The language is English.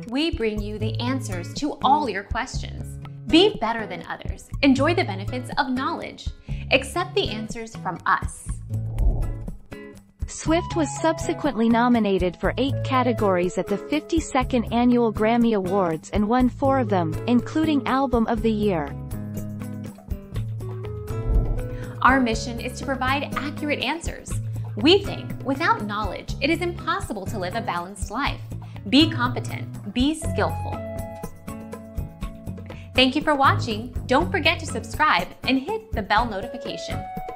We bring you the answers to all your questions. Be better than others. Enjoy the benefits of knowledge. Accept the answers from us. Swift was subsequently nominated for 8 categories at the 52nd Annual Grammy Awards and won 4 of them, including Album of the Year. Our mission is to provide accurate answers. We think without knowledge, it is impossible to live a balanced life. Be competent, be skillful. Thank you for watching. Don't forget to subscribe and hit the bell notification.